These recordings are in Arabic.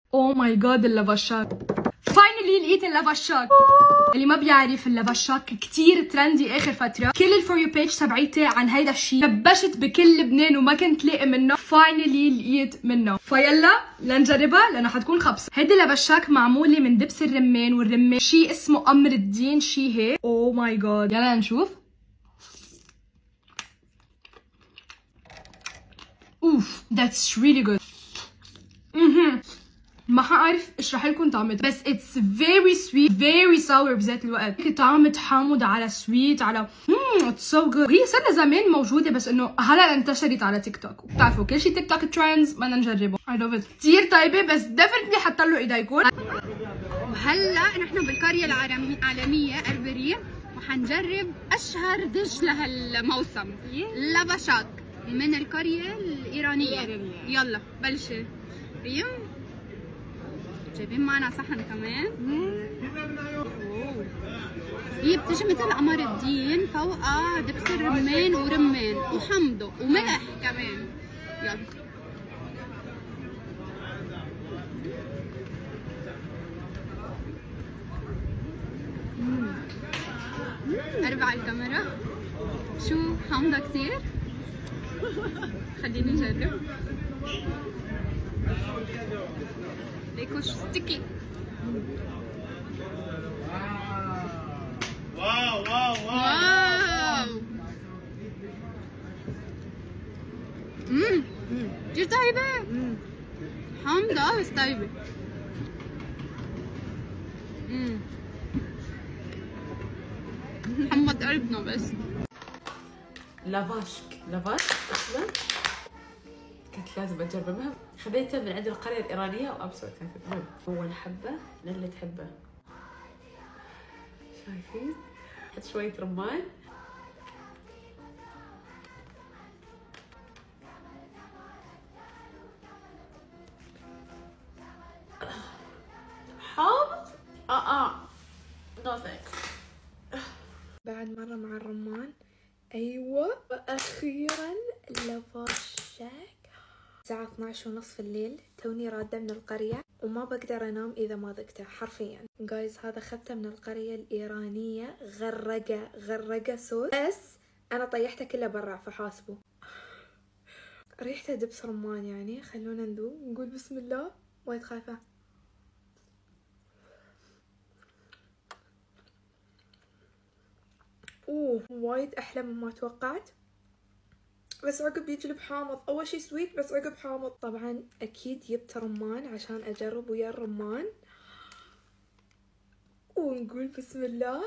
اوه ماي جاد اللافاشاك. فاينلي لقيت اللافاشاك. اللي ما بيعرف اللافاشاك كتير ترندي اخر فتره. كل الفور يو بيج تبعيتي عن هيدا الشيء، كبشت بكل لبنان وما كنت لاقي منه. فاينلي لقيت منه، فيلا لنجربها لانه حتكون خبصه. هيدي اللافاشاك معموله من دبس الرمان، والرمان شيء اسمه قمر الدين شيء هيك. اوه ماي جاد يلا نشوف. اوف ذاتس ريلي جود. ما حعرف اشرح لكم طعمتها، بس اتس فيري سويت فيري ساور بذات الوقت. طعمة حامض على سويت على اتس سو جود. هي صار لها زمان موجوده بس انه هلا انتشرت على تيك توك. بتعرفوا كل شيء تيك توك ترندز، بدنا نجربه. اي لاف ات. كثير طيبه بس ديفنتلي حتطلعوا ايديكم. وهلا نحن بالقريه العالميه اربرين، وحنجرب اشهر دش لهالموسم لافاشاك من القريه الايرانيه. يلا بلشي ريم. جايبين معنا صحن كمان. هي بتجي مثل قمر الدين، فوقها دبس الرمان ورمان وحمضه وملح كمان. يلا اربع الكاميرا. شو حامضه كثير؟ خليني نجرب. ليكو شو ستيكي. واو واو واو. كثير طيبة. حامضة بس طيبة. محمد قلبنا بس. لافاش اصلا كانت لازم اجربها. خذيتها من عند القريه الايرانيه وابسط كانت المهم. اول حبه للي تحبه. شايفين؟ حط شويه رمان. حامض نو ثانكس. بعد مرة مع الرمان. ايوه واخيرا لافاشاك. الساعة 12:30 الليل، توني رادة من القرية وما بقدر انام اذا ما ذقته حرفيا. جايز هذا خذته من القرية الايرانية، غرقة صوت، بس انا طيحته كله برا فحاسبه. ريحته دبس رمان يعني. خلونا نذوق نقول بسم الله. وايد خايفة. وايد احلى مما توقعت، بس عقب يجلب حامض. اول شي سويت بس عقب حامض. طبعا اكيد جبت رمان عشان اجرب ويا الرمان، ونقول بسم الله.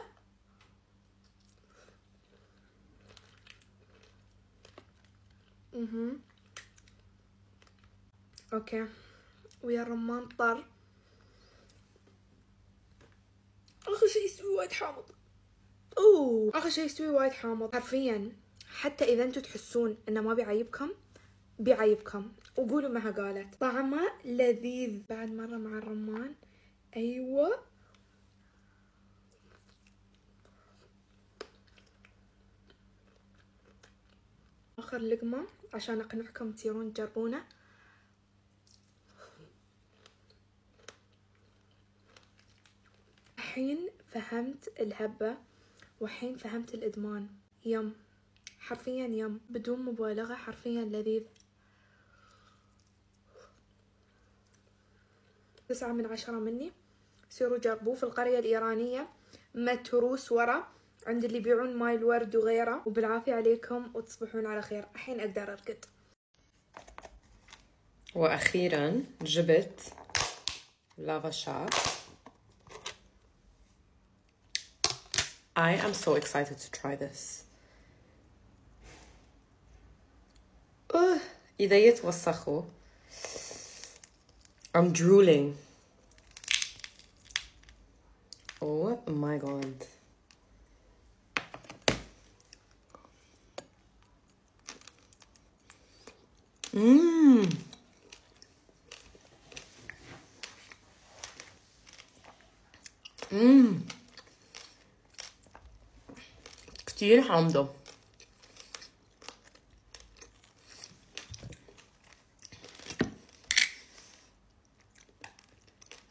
اوكي ويا الرمان طر. اخر شي يستوي وايد حامض. اخر شي يستوي وايد حامض حرفيا. حتى اذا انتو تحسون انه ما بيعيبكم وقولوا معها قالت. طعمه لذيذ. بعد مرة مع الرمان. ايوه اخر لقمة عشان اقنعكم تصيرون تجربونه. الحين فهمت الهبة، والحين فهمت الادمان. يم حرفيا يم بدون مبالغة، حرفيا لذيذ. 9/10 مني. سيروا جربوه في القرية الإيرانية، متروس ورا عند اللي يبيعون ماي الورد وغيره. وبالعافية عليكم وتصبحون على خير. الحين أقدر أرقد. واخيرا جبت لافاشاك. I am so excited to try this. ايدي يتوسخوا. I'm drooling. Oh my god. كتير حامضة.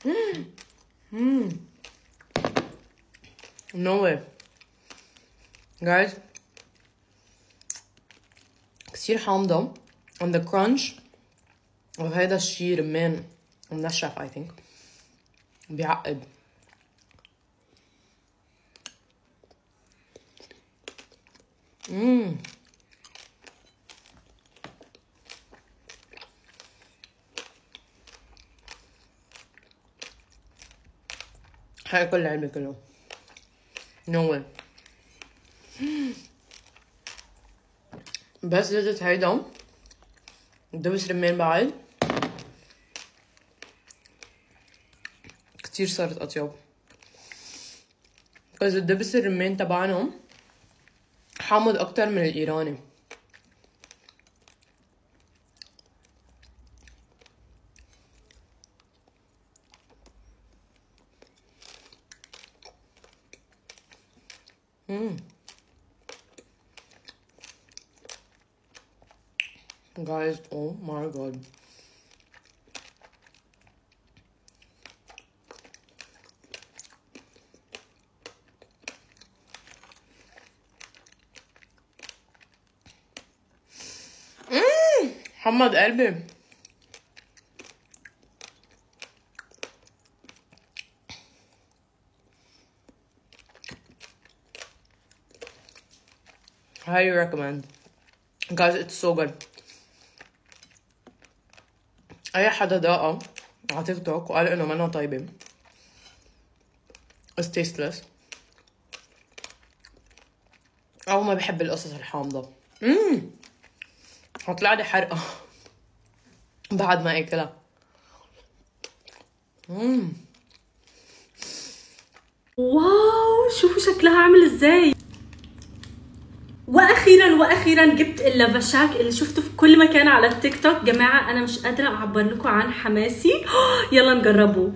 No way guys. كثير حامضة and the crunch وهذا الشي رمان منشف I think بيعقد. هاكل العلبة كله. no way. بس زدت هيدا دبس رمان بعد كتير صارت أطيب. بس الدبس الرمان تبعنا حامض أكتر من الإيراني. Guys, oh my god. حمد قلبي. highly recommend guys, it's so good. اي حدا داقها على تيك توك وقال انه منها طيبه it's tasteless او ما بحب القصص الحامضه. هطلع لي حرقه بعد ما اكلها. واو شوفوا شكلها عامل ازاي. واخيرا جبت اللافاشاك اللي شفته في كل مكان على التيك توك. جماعه انا مش قادره اعبر لكم عن حماسي. يلا نجربه.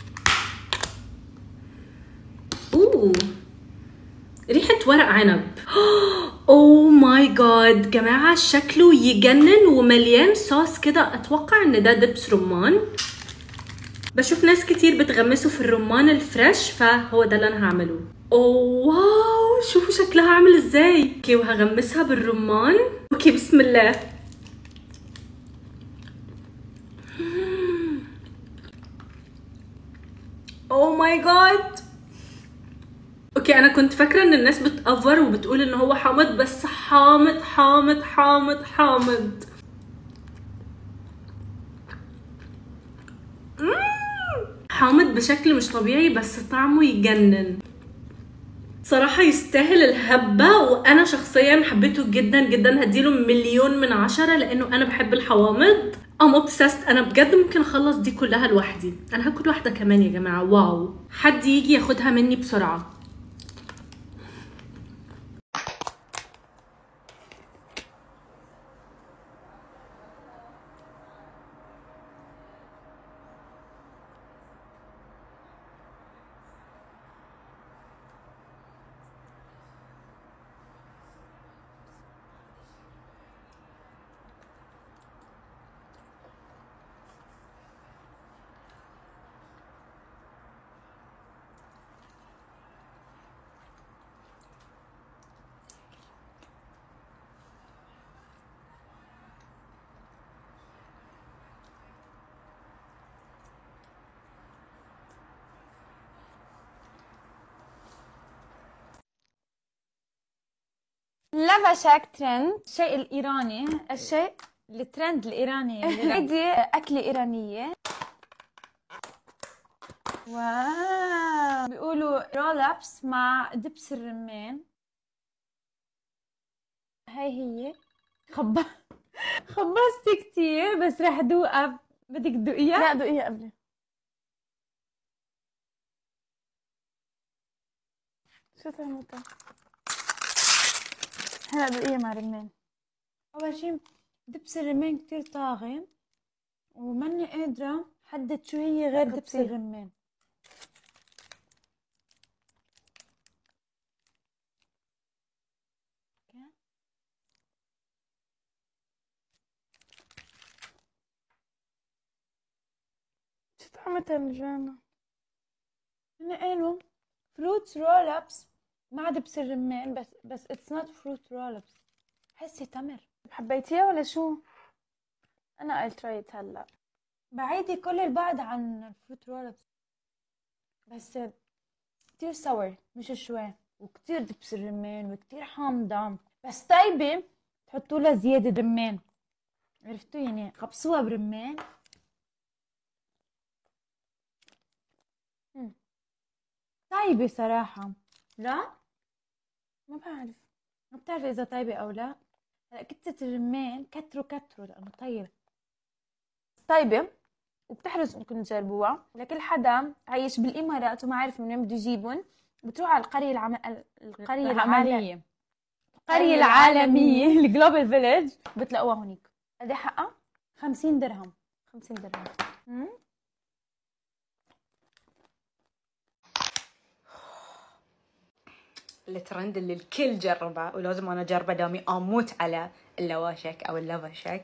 اوه ريحه ورق عنب. اوه ماي جاد جماعه شكله يجنن ومليان صوص كده. اتوقع ان ده دبس رمان. بشوف ناس كتير بتغمسه في الرمان الفريش فهو ده اللي انا هعمله. اوه واو شوفوا شكلها عامل ازاي. اوكي وهغمسها بالرمان. اوكي بسم الله. اوه ماي جاد. اوكي انا كنت فاكره ان الناس بتأفر وبتقول ان هو حامض بس حامض حامض حامض حامض. حامض بشكل مش طبيعي بس طعمه يجنن صراحة. يستاهل الهبة وانا شخصيا حبيته جدا جدا. هديله 1,000,000/10 لانه انا بحب الحوامض. I'm obsessed. انا بجد ممكن اخلص دي كلها لوحدي. انا هاكل واحدة كمان يا جماعة. واو حد يجي ياخدها مني بسرعة. لافاشاك ترند الشيء الإيراني. الشيء الترند الإيراني هيدي أكلة إيرانية. واو بيقولوا رول أبس مع دبس الرمان. هي خبصت كتير بس رح دوقها. بدك تدوقيها؟ لا دوقيها قبل. شو طعمتها؟ هلا دوقيها مع رمان. أول شي دبس الرمان كتير طاغي وماني قادرة حدد شو هي غير دبس الرمان. شو طعم بيجامة البيجامة. هنا قالوا فروت رول ابس مع دبس الرمان، بس اتس نوت فروت رول ابس، حسي تمر. حبيتيها ولا شو؟ انا قلت رايت هلا بعيدي كل البعد عن الفروت رول ابس، بس كتير سور مش شوي، وكتير دبس الرمان وكتير حامضة، بس طيبة تحطوا لها زيادة رمان، عرفتوا يعني خبصوها برمان. طيبة صراحة. لا ما بعرف، ما بتعرف إذا طيبة أو لا. هلا كتة الرمان كتروا لأنه طيب، طيبة وبتحرص إنكم تجربوها. لكل حدا عايش بالإمارات وما عارف من وين بده يجيبهم، بتروح على القرية العالمية الجلوبال فيليج، بتلاقوها هونيك. قد ايه حقها؟ 50 درهم. 50 درهم. الترند اللي الكل جربه ولازم انا اجربه، دامي اموت على اللواشك او اللافاشك.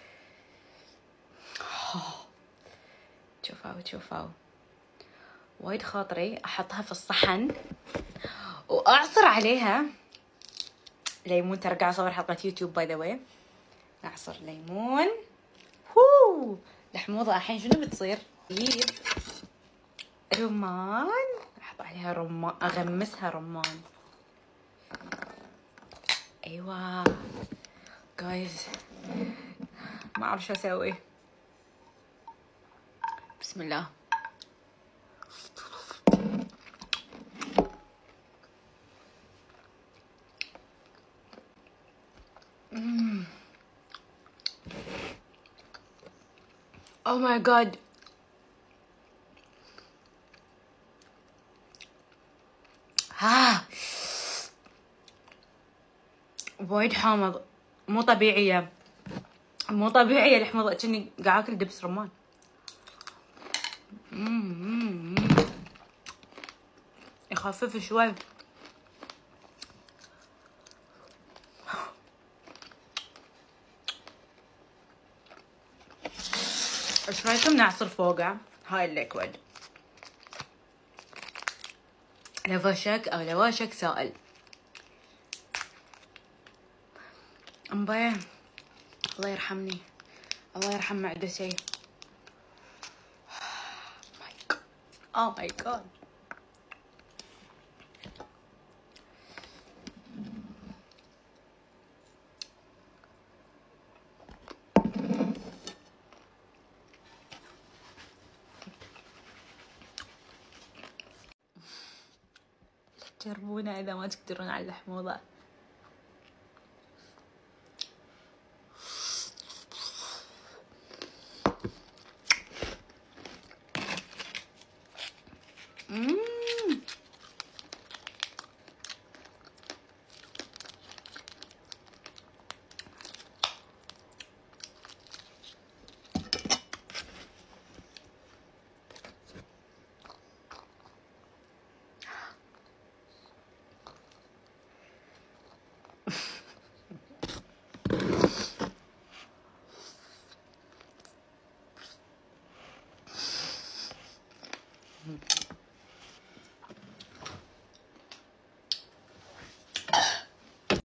شوفوا وايد خاطري احطها في الصحن واعصر عليها ليمون. ترى قاعد اصور حلقه يوتيوب باي ذا واي. اعصر ليمون. الحموضه الحين شنو بتصير؟ اجيب رمان، احط عليها رمان، اغمسها رمان. ايوه جايز، ما اعرف شو اسوي. بسم الله. Oh my god. وايد حامض، مو طبيعية الحموضة، كأني قاعد اكل دبس رمان. يخفف شوي. ايش رايكم نعصر فوقه هاي الليكويد؟ لافاشك او لواشك سائل. امبارح الله يرحمني، الله يرحم معدتي. Oh my god. جربونا اذا ما تقدرون على الحموضة.